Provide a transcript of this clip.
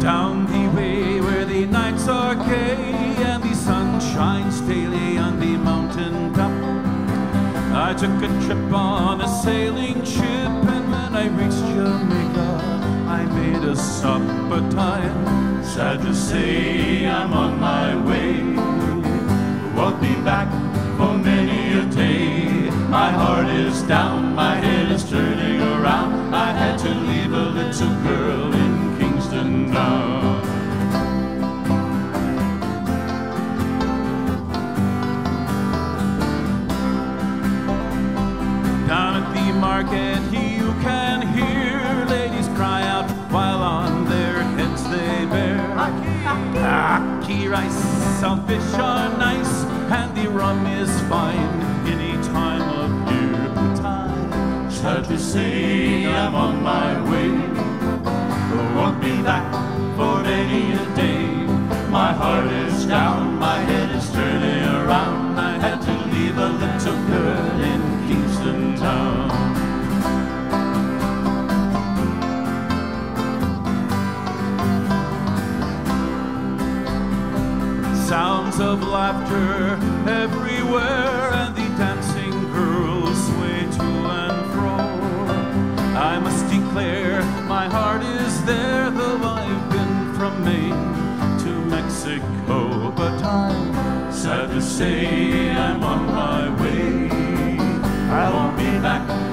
Down the way where the nights are gay and the sun shines daily on the mountain top, I took a trip on a sailing ship, and when I reached Jamaica, I made a stop, but I'm sad to say I'm on my way. Won't be back for many a day. My heart is down, my head is turning around. I had to leave a little girl in Kingston now. Down at the market you can hear ladies cry out while on their heads they bear ackee rice. Some fish are nice and the rum is fine any time of year, but I'm sad to say I'm on my way. Won't be back for many a day. My heart is down, my head is turning around. I had to leave a little girl in Kingston town. Sounds of laughter everywhere, and the dancing girls sway to and fro. I must declare my heart is there, though I've been from Maine to Mexico, but I'm sad to say I'm on my way. I won't be back